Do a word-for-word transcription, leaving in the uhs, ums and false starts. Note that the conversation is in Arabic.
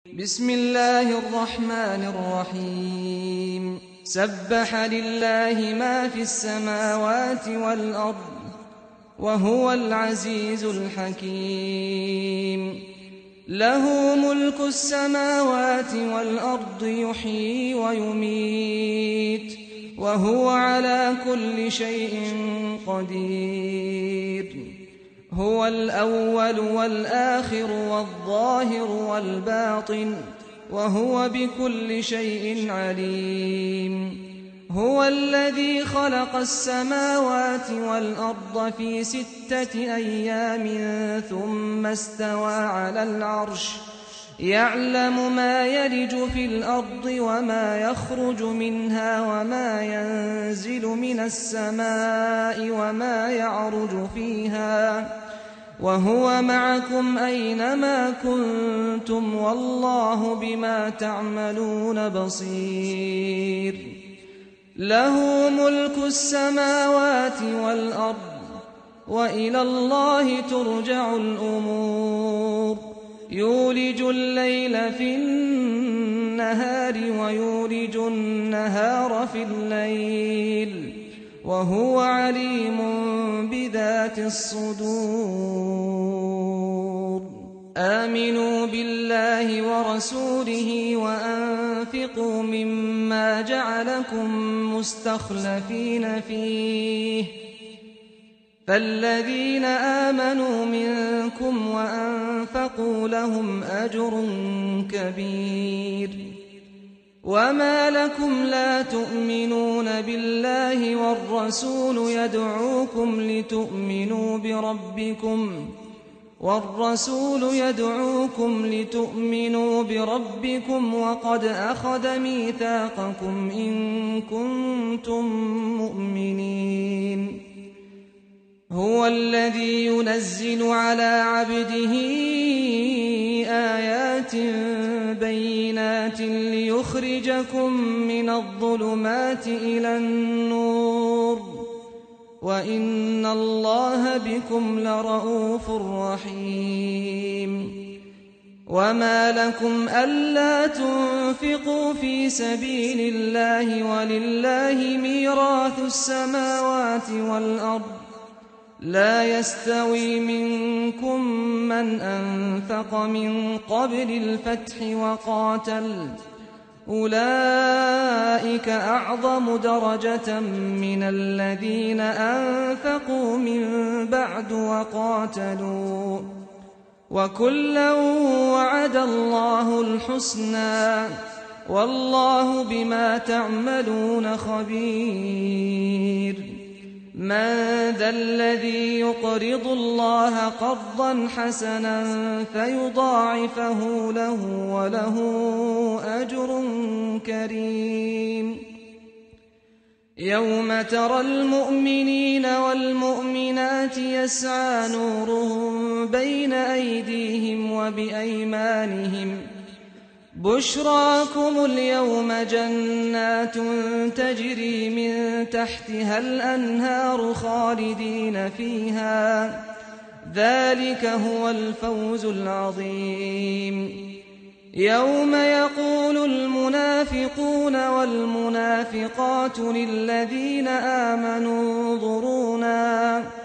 بسم الله الرحمن الرحيم سبح لله ما في السماوات والأرض وهو العزيز الحكيم له ملك السماوات والأرض يحيي ويميت وهو على كل شيء قدير هو الأول والآخر والظاهر والباطن وهو بكل شيء عليم هو الذي خلق السماوات والأرض في ستة أيام ثم استوى على العرش يعلم ما يلج في الأرض وما يخرج منها وما ينزل من السماء وما يعرج فيها وهو معكم أينما كنتم والله بما تعملون بصير له ملك السماوات والأرض وإلى الله ترجع الأمور يولج الليل في النهار ويولج النهار في الليل وهو عليم بذات الصدور آمنوا بالله ورسوله وأنفقوا مما جعلكم مستخلفين فيه فالذين آمنوا منكم وأنفقوا لهم أجر كبير وما لكم لا تؤمنون بالله والرسول يدعوكم لتؤمنوا بربكم والرسول يدعوكم لتؤمنوا بربكم وقد أخذ ميثاقكم إن كنتم مؤمنين هو الذي ينزل على عبده آيات بينات ليخرجكم من الظلمات إلى النور وإن الله بكم لرؤوف رحيم وما لكم ألا تنفقوا في سبيل الله ولله ميراث السماوات والأرض لا يستوي منكم من أنفق من قبل الفتح وقاتل أولئك أعظم درجة من الذين أنفقوا من بعد وقاتلوا وكلا وعد الله الحسنى والله بما تعملون خبير من ذا الذي يقرض الله قرضا حسنا فيضاعفه له وله أجر كريم يوم ترى المؤمنين والمؤمنات يسعى نورهم بين أيديهم وبأيمانهم بشراكم اليوم جنات تجري من تحتها الأنهار خالدين فيها ذلك هو الفوز العظيم يوم يقول المنافقون والمنافقات للذين آمنوا انظرونا